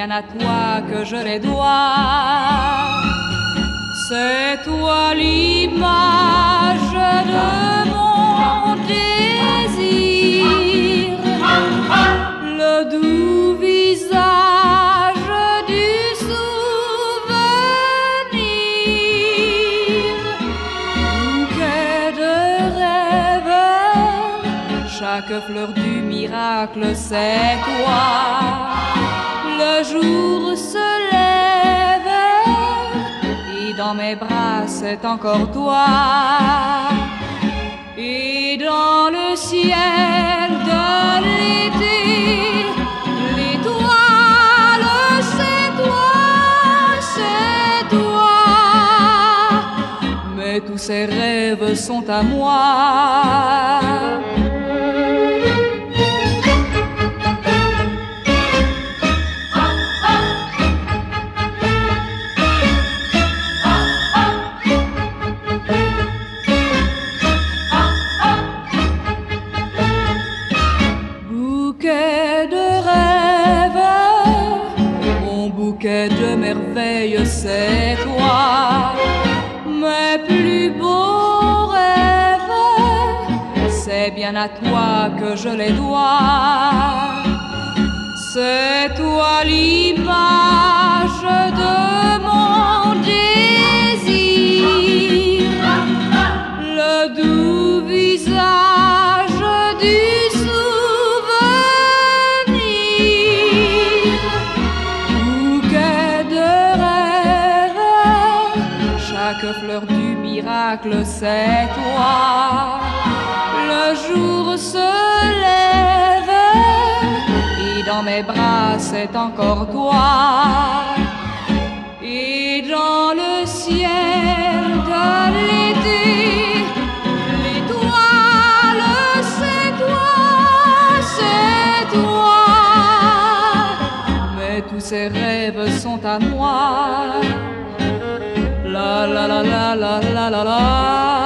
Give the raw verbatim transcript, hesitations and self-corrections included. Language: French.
bien à toi que je les dois. C'est toi l'image de mon désir, le doux visage du souvenir, bouquet de rêves, chaque fleur du miracle c'est toi. Le jour se lève et dans mes bras c'est encore toi. Et dans le ciel de l'été, l'étoile c'est toi, c'est toi. Mais tous ces rêves sont à moi. Bouquet de rêves, mon bouquet de merveilles, c'est toi. Mes plus beaux rêves, c'est bien à toi que je les dois. C'est toi l'image de mon désir, le doux visage du souvenir, bouquet de rêves, chaque fleur du miracle c'est toi. Le jour se lève et dans mes bras c'est encore toi. Et dans le ciel de l'été, l'étoile c'est toi, c'est toi. Mais tous ces rêves sont à moi. La la la la la la la la.